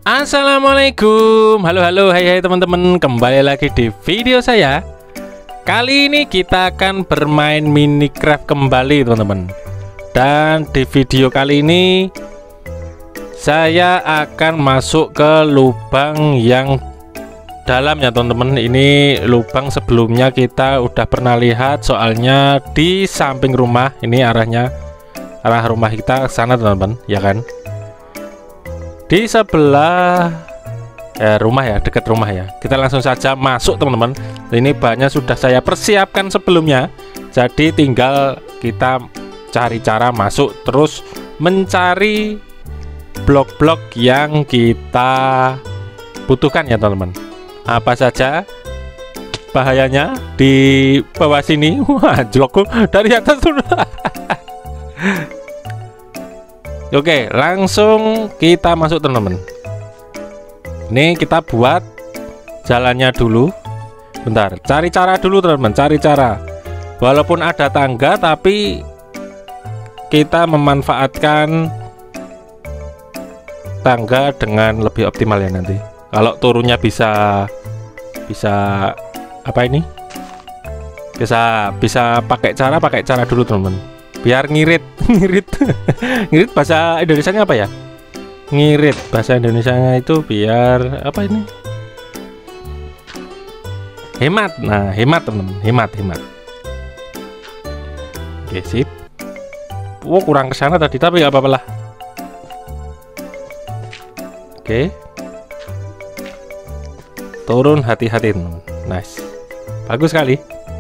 Assalamualaikum, halo hai teman-teman, kembali lagi di video saya. Kali ini kita akan bermain Minecraft kembali teman-teman. Dan di video kali ini saya akan masuk ke lubang yang dalam ya teman-teman. Ini lubang sebelumnya kita udah pernah lihat, soalnya di samping rumah. Ini arah rumah kita ke sana teman-teman, ya kan? Di sebelah rumah ya, dekat rumah ya. Kita langsung saja masuk teman-teman. Ini banyak sudah saya persiapkan sebelumnya, jadi tinggal kita cari cara masuk, terus mencari blok-blok yang kita butuhkan ya teman-teman. Apa saja bahayanya di bawah sini? Wah, jokku dari atas sudah. Oke, langsung kita masuk teman-teman. Ini kita buat jalannya dulu. Bentar, cari cara dulu teman-teman, cari cara. Walaupun ada tangga, tapi kita memanfaatkan tangga dengan lebih optimal ya nanti. Kalau turunnya bisa apa ini? Bisa pakai cara dulu teman-teman. Biar ngirit. Ngirit bahasa Indonesianya apa ya? Ngirit bahasa Indonesianya itu biar apa ini? Hemat. Nah, hemat teman-teman, hemat. Oke, sip. Wow, kurang kesana tadi, tapi nggak apa-apa lah. Oke. Turun hati-hati teman. Nice. Bagus sekali.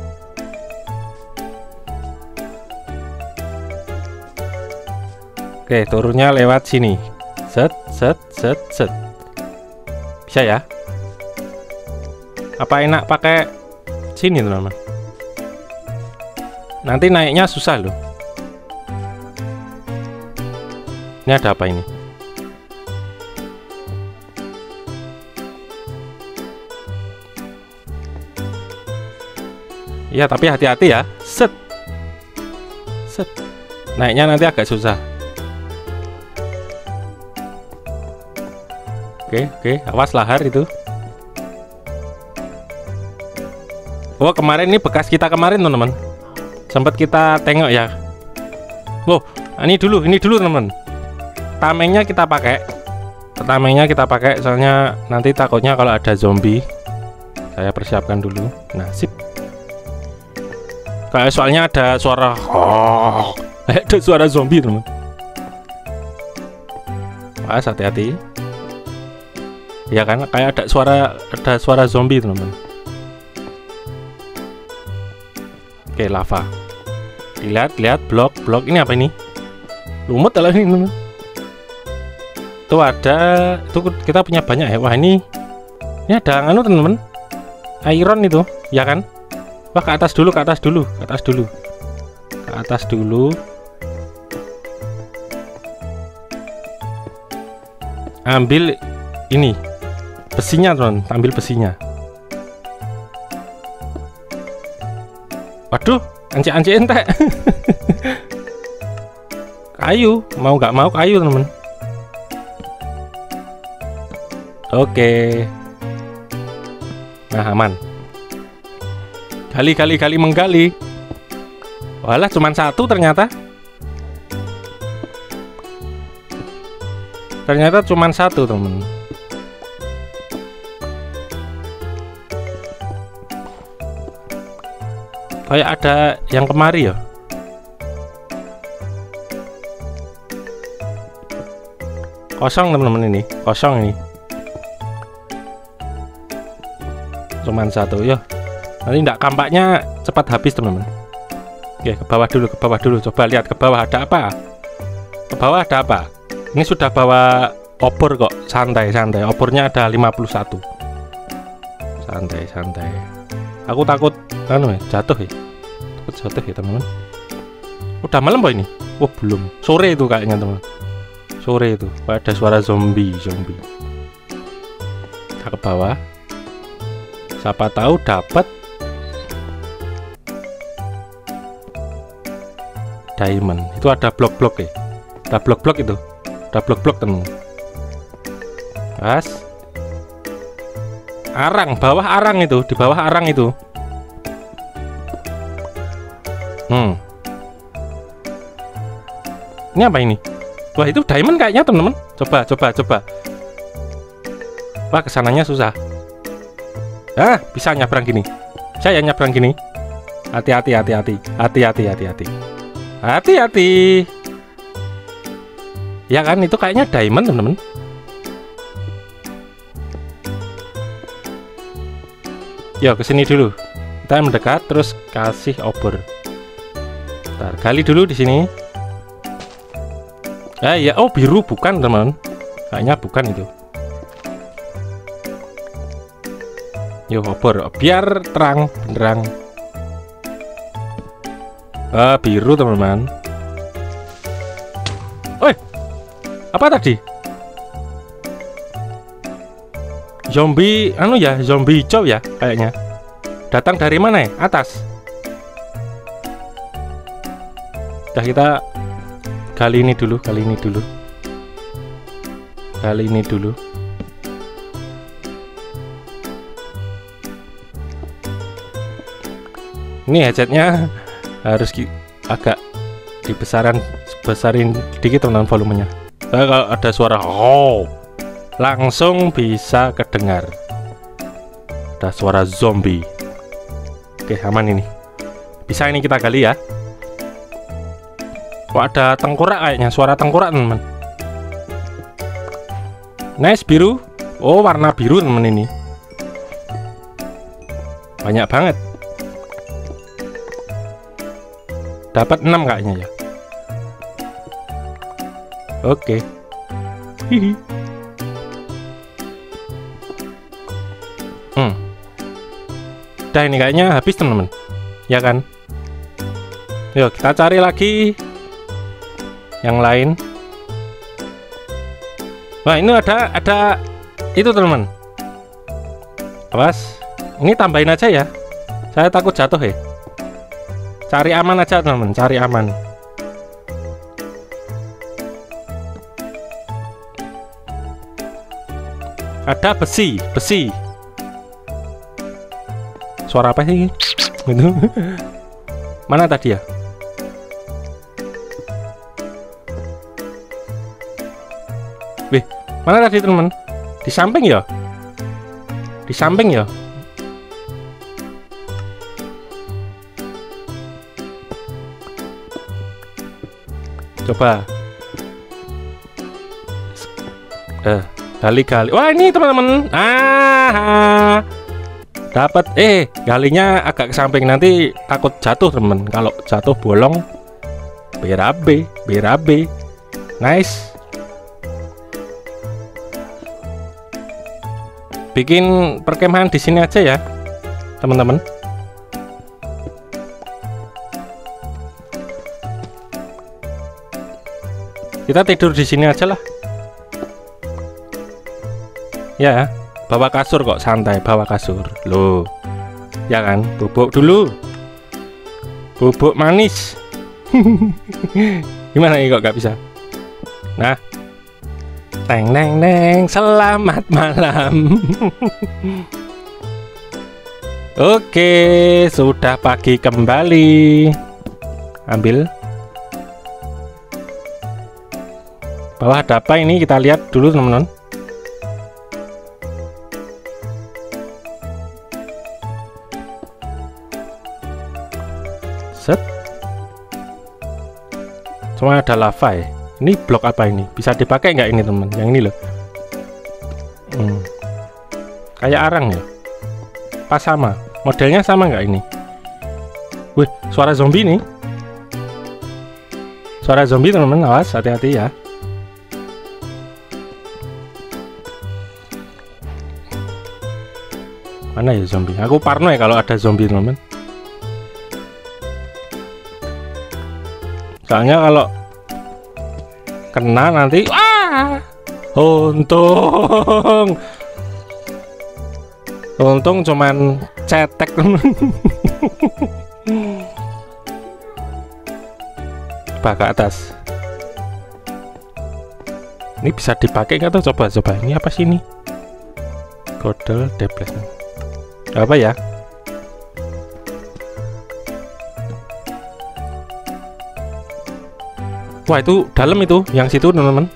Oke, turunnya lewat sini. Set. Bisa ya? Apa enak pakai sini teman-teman? Nanti naiknya susah loh. Ini ada apa ini? Ya, tapi hati-hati ya. Set. Naiknya nanti agak susah. Oke, awas lahar itu. Oh, kemarin ini bekas kita kemarin teman-teman. Sempat kita tengok ya. Wow, ini dulu teman-teman. Tamengnya kita pakai. Soalnya nanti takutnya kalau ada zombie. Saya persiapkan dulu. Nah, sip. Kayak soalnya ada suara ada suara zombie teman. Awas, hati-hati. Ya kan, kayak ada suara zombie teman-teman. Oke, lava. Lihat blok ini apa ini? Lumut lah ini teman-teman. Tuh ada, tuh kita punya banyak ya. Wah, ini ada anu teman-teman. Iron itu, ya kan? Wah, ke atas dulu. Ambil ini besinya teman, ambil besinya. Waduh, anci entek. Kayu, mau nggak mau kayu teman. Oke. Nah, aman. Gali menggali. Walah, cuman satu ternyata. Cuman satu teman. Kayak ada yang kemari ya. Kosong teman-teman, ini kosong ini. Cuman satu ya. Nanti enggak, kampaknya cepat habis teman-teman. Oke, ke bawah dulu. Coba lihat ke bawah ada apa? Ini sudah bawa obor kok. Santai. Obornya ada 51. Santai. Aku takut jatuh ya teman-teman. Udah malam boy ini? Wah, belum. Sore itu kayaknya teman. Ada suara zombie. Kita ke bawah. Siapa tahu dapat diamond. Itu ada blok-blok ya. Ada blok-blok itu. Ada blok-blok teman. As. Arang, bawah arang itu, di bawah arang itu. Ini apa ini? Wah, itu diamond kayaknya, teman-teman. Coba. Wah, kesananya susah. Ah, bisa nyabrang gini. Saya nyabrang gini. Hati-hati. Ya kan, itu kayaknya diamond, teman-teman. Yo, kesini dulu. Kita mendekat, terus kasih obor. Bentar, gali dulu di sini. Ya, oh biru bukan, teman. Kayaknya bukan itu. Yo, obor, biar terang benderang. Biru, teman-teman. Oi, apa tadi? Zombie, zombie hijau ya, kayaknya. Datang dari mana ya? Atas. Udah, kita kali ini dulu. Ini headsetnya harus agak dibesarin sedikit, teman-teman, volumenya. Kalau ada suara langsung bisa kedengar. Ada suara zombie. Oke, aman ini. Bisa ini kita gali ya. Kok ada tengkorak kayaknya, suara tengkorak, teman-teman. Nice, biru. Oh, warna biru, teman, ini. Banyak banget. Dapat 6 kayaknya ya. Oke. Hihi. Udah, ini kayaknya habis, teman-teman. Ya kan? Yuk, kita cari lagi yang lain. Wah, ini ada itu, teman-teman. Awas, ini tambahin aja ya. Saya takut jatuh ya. Cari aman aja, teman-teman, cari aman. Ada besi. Suara apa sih? Gitu. Mana tadi ya? Wih, mana tadi, teman? Di samping ya? Coba. Gali. Wah, ini, teman-teman. Dapat. Galinya agak ke samping, nanti takut jatuh, teman. Kalau jatuh bolong, berabe. Nice. Bikin perkemahan di sini aja ya, teman-teman. Kita tidur di sini aja lah. Ya, bawa kasur kok, santai, bawa kasur. Loh. Ya kan, bubuk dulu. Bubuk manis. Gimana ini kok gak bisa? Nah. Teng, selamat malam. Oke, sudah pagi kembali. Ambil. Bawah ada apa ini, kita lihat dulu, teman-teman. Set. Cuma ada lava ya. Ini blok apa ini? Bisa dipakai nggak ini, teman? Yang ini loh. Kayak arang ya. Pas sama. Modelnya sama nggak ini? Wih, suara zombie nih. Suara zombie, teman-teman. Awas, hati-hati ya. Mana ya zombie? Aku parno ya kalau ada zombie, teman-teman. Soalnya kalau kena nanti, untung cuman cetek, teman. Coba ke atas. Ini bisa dipakai nggak tuh? Coba. Ini apa sih ini? Godel deples. Apa ya? Wah, itu dalam itu, yang situ teman-teman.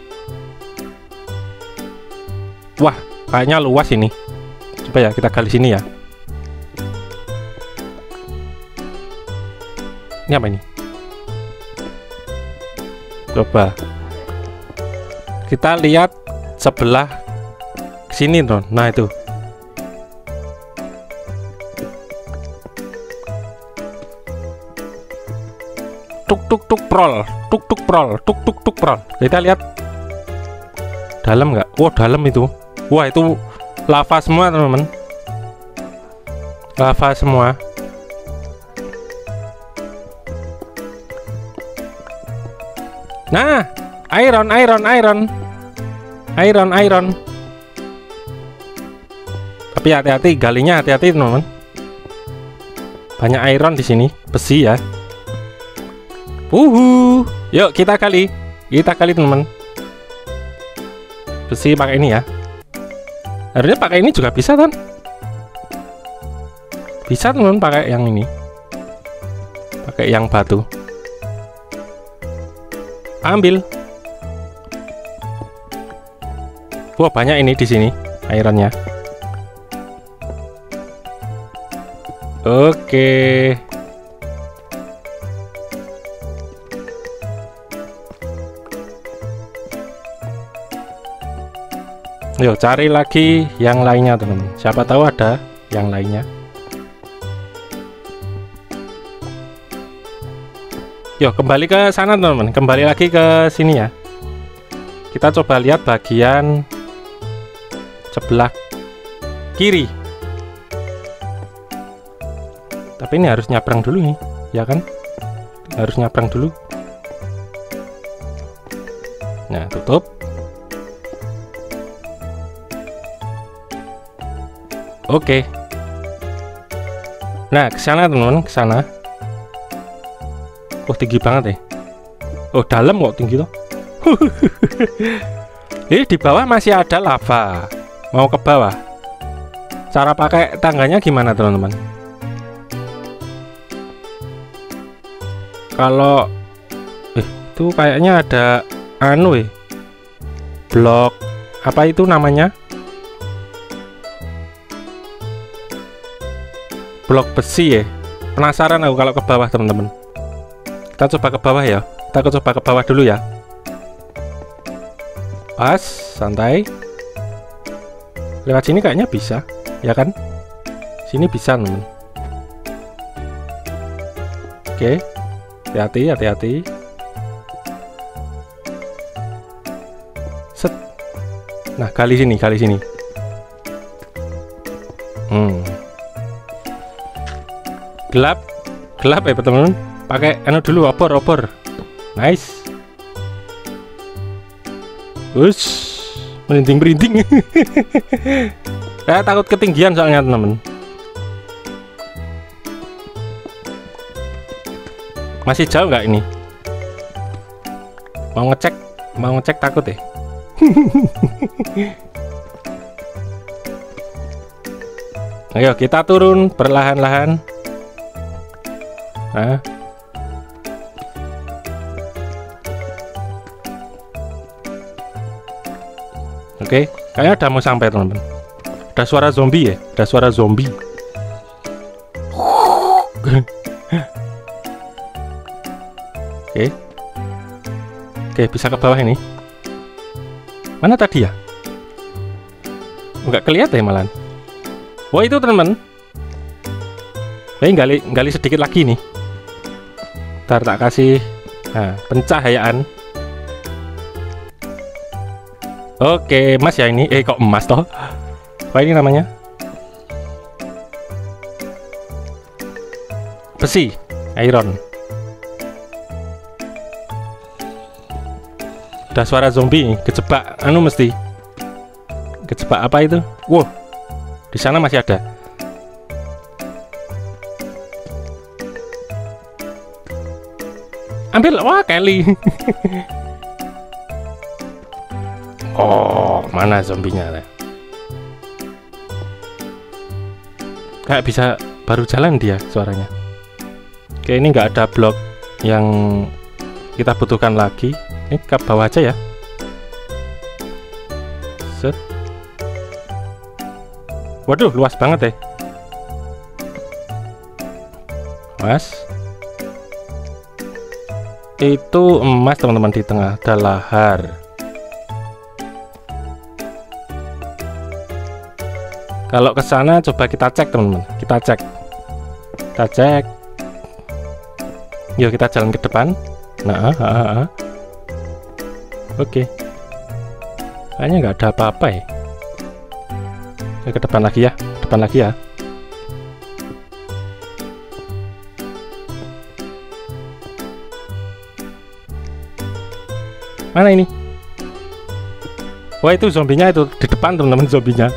Wah, kayaknya luas ini. Coba ya, kita gali sini ya. Ini apa ini? Coba kita lihat sebelah sini tuh. Nah itu. Tuk tuk tuk prol, tuk tuk prol, tuk tuk tuk prol. Kita lihat dalam nggak? Wah, dalam itu. Wah, itu lava semua teman-teman. Lava semua. Nah, iron. Tapi hati-hati, galinya hati-hati teman-teman. Banyak iron di sini, besi ya. Yuk kita gali teman-teman. Besi pakai ini ya. Harusnya pakai ini juga bisa kan? Bisa teman-teman, pakai yang ini. Pakai yang batu. Ambil. Wah, banyak ini di sini ironnya. Oke. Yuk cari lagi yang lainnya teman-teman. Siapa tahu ada yang lainnya. Yuk kembali ke sana teman-teman. Kembali lagi ke sini ya. Kita coba lihat bagian sebelah kiri. Tapi ini harus nyabrang dulu nih, ya kan? Harus nyabrang dulu. Nah, tutup. Oke. Nah, ke sana teman-teman, ke sana. Oh, tinggi banget ya. Oh, dalam kok tinggi loh. Di bawah masih ada lava. Mau ke bawah. Cara pakai tangganya gimana teman-teman? Kalau itu kayaknya ada blok apa itu namanya? Blok besi ya. Penasaran aku kalau ke bawah teman-teman. Kita coba ke bawah ya. Kita coba ke bawah dulu ya. Pas, santai. Lewat sini kayaknya bisa, ya kan? Sini bisa, teman. Oke. Hati-hati. Set. Nah, kali sini. Gelap ya, teman-teman. Pakai dulu, obor. Nice. Merinding. Saya takut ketinggian soalnya teman-teman. Masih jauh nggak ini? Mau ngecek takut ya. Ayo kita turun perlahan-lahan. Nah. Oke, kayaknya udah mau sampai teman-teman. Ada suara zombie ya? Ada suara zombie. Oke, bisa ke bawah ini. Mana tadi ya? Nggak kelihatan ya malahan. Wah, itu teman-teman. Gali sedikit lagi nih. Ntar tak kasih pencahayaan. Oke, emas ya ini. Kok emas toh? Apa ini namanya? Besi, iron. Ada suara zombie, kejebak mesti. Kejebak apa itu? Wow. Di sana masih ada. Ambil, wah Kelly. Oh, mana zombinya? Kayak bisa baru jalan dia suaranya. Oke, ini nggak ada blok yang kita butuhkan lagi. Ini ke bawah aja ya. Set. Waduh, luas banget ya. Mas. Itu emas teman-teman, di tengah ada lahar. Kalau ke sana coba kita cek teman-teman, kita cek. Yuk kita jalan ke depan. Nah, oke. Kayaknya nggak ada apa-apa ya. Ke depan lagi ya, Mana ini? Wah, itu zombinya itu di depan teman-teman, zombinya.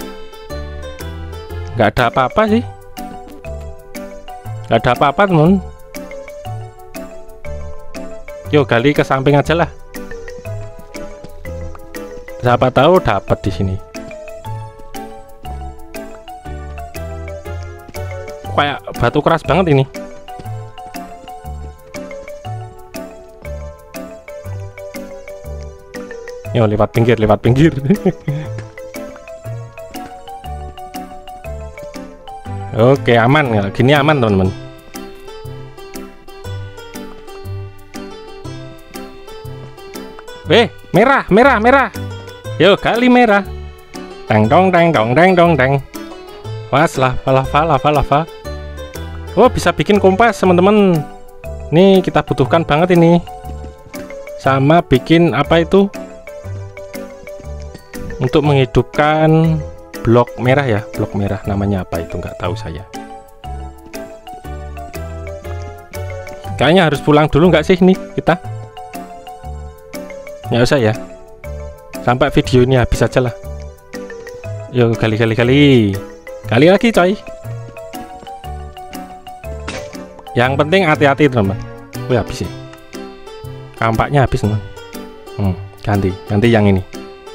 Nggak ada apa-apa sih. Nggak ada apa-apa teman. Yuk gali ke samping aja lah. Siapa tahu dapat di sini. Kayak batu keras banget ini. Yo, lewat pinggir. Oke, aman. Gini aman teman-teman. Merah. Yo, kali merah. Teng dong. Was, lava. Oh, bisa bikin kompas teman-teman. Nih kita butuhkan banget ini. Sama bikin apa itu? Untuk menghidupkan blok merah ya, blok merah namanya apa itu nggak tahu saya. Kayaknya harus pulang dulu nggak sih nih kita? Nggak usah ya. Sampai video ini habis aja lah. Yuk kali lagi coy. Yang penting hati-hati teman-teman. Wih, habis ya. Kampaknya habis teman. Ganti yang ini.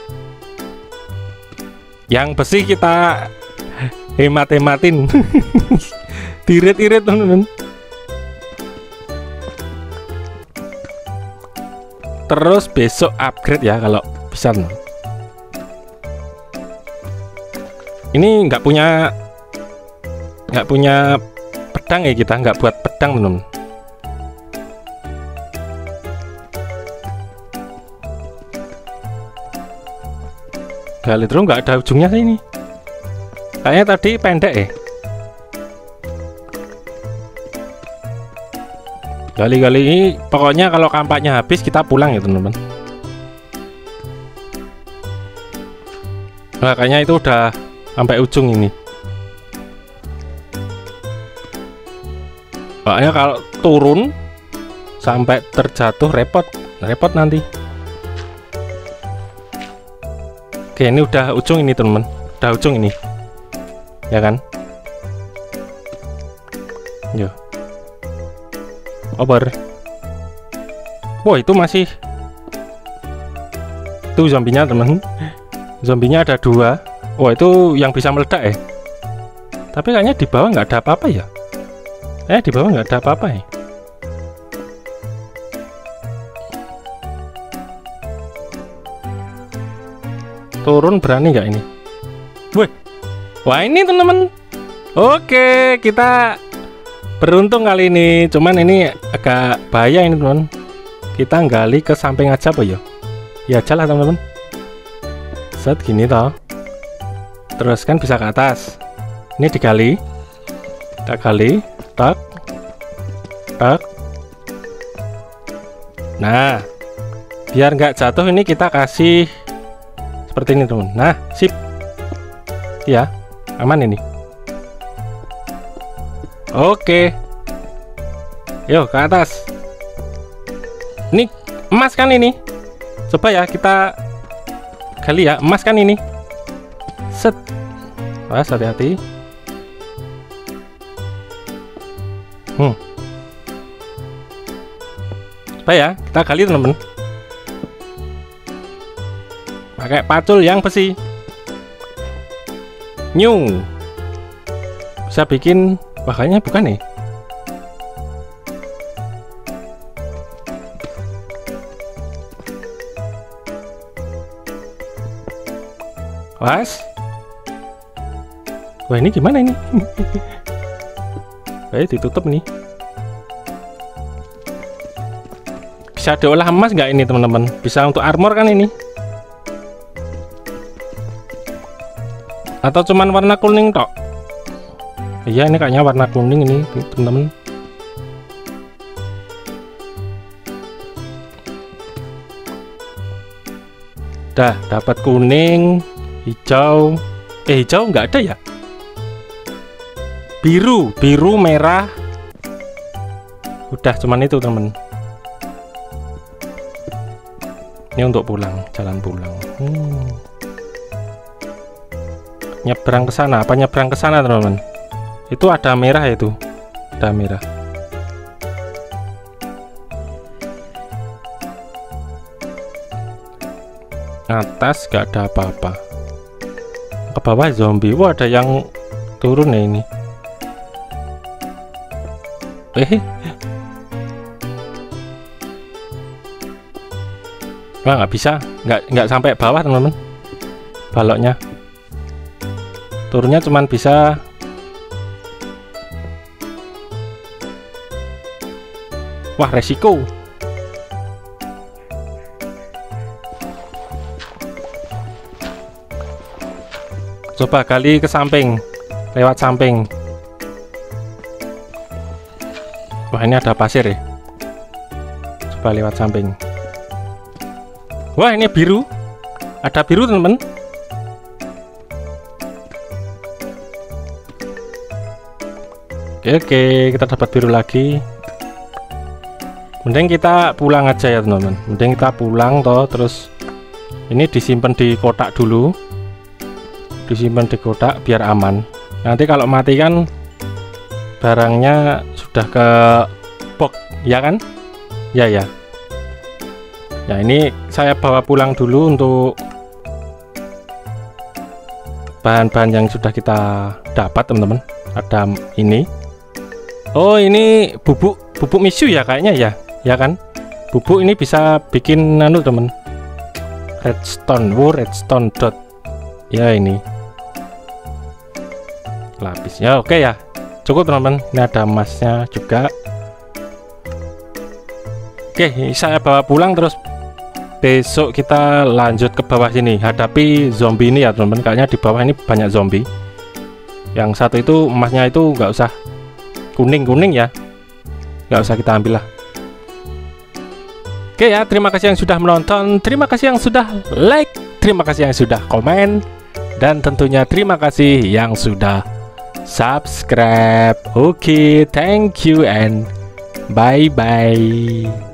Yang besi kita hemat-hematin. Diirit-irit teman-teman. Terus besok upgrade ya kalau bisa teman. Ini nggak punya pedang ya, kita nggak buat pedang teman. Gali terus nggak ada ujungnya sih ini. Kayaknya tadi pendek ya. Gali-gali ini pokoknya kalau kampaknya habis kita pulang ya teman-teman. Nah, kayaknya itu udah sampai ujung ini. Pokoknya kalau turun sampai terjatuh repot nanti. Oke, ini udah ujung ini teman-teman. Udah ujung ini. Ya kan? Yo. Over. Wah, itu masih. Itu zombinya teman. Zombinya ada 2. Wah, itu yang bisa meledak ya. Tapi kayaknya di bawah nggak ada apa-apa ya. Di bawah nggak ada apa-apa ya. Turun berani nggak ini? Wah ini teman-teman. Oke, kita beruntung kali ini. Cuman ini agak bahaya ini teman. Kita gali ke samping aja apa ya? Ya aja lah teman-teman. Set gini toh. Terus kan bisa ke atas. Ini digali. Kita gali. Tak. Nah, biar nggak jatuh ini kita kasih seperti ini teman. Nah, sip. Ya, aman ini. Oke. Yuk ke atas. Ini emas kan ini? Coba ya kita gali ya, emas kan ini. Set. Mas, hati-hati. Coba ya, kita gali teman-teman. pakai pacul yang besi. New. Bisa bikin, makanya bukan nih. Was. Wah, ini gimana ini? Ditutup nih. Bisa diolah emas nggak ini teman-teman? Bisa untuk armor kan ini? Atau cuman warna kuning tok? Iya, ini kayaknya warna kuning ini teman-teman. Dah dapat kuning, hijau. Hijau nggak ada ya? Biru, merah. Udah cuman itu teman. Ini untuk pulang, jalan pulang. Nyebrang ke sana, apa nyebrang ke sana teman-teman? Itu ada merah itu, ada merah. Atas gak ada apa-apa. Ke bawah zombie. Wah, ada yang turun ya ini. Wah, nggak bisa, nggak sampai bawah teman-teman. Baloknya turunnya cuman bisa wah, resiko. Coba kali ke samping, lewat samping. Wah, ini ada pasir ya. Coba lewat samping. Wah, ini biru. Ada biru teman-teman. Oke, kita dapat biru lagi. Mending kita pulang aja ya teman-teman. Mending kita pulang toh. Terus ini disimpan di kotak dulu. Disimpan di kotak biar aman. Nanti kalau mati kan barangnya sudah ke box, ya kan? Ya. Ya, ini saya bawa pulang dulu untuk bahan-bahan yang sudah kita dapat teman-teman. Ada ini. Oh, ini bubuk misu ya kayaknya ya. Ya kan? Bubuk ini bisa bikin anu teman. Redstone, redstone dot. Ya, ini. Lapis. Ya, oke ya. Cukup teman-teman. Ini ada emasnya juga. Oke, saya bawa pulang terus besok kita lanjut ke bawah sini hadapi zombie ini ya teman-teman. Kayaknya di bawah ini banyak zombie. Yang satu itu emasnya itu nggak usah kuning ya, nggak usah kita ambil lah. Oke ya, terima kasih yang sudah menonton, terima kasih yang sudah like, terima kasih yang sudah komen, dan tentunya terima kasih yang sudah subscribe. Oke, thank you and bye bye.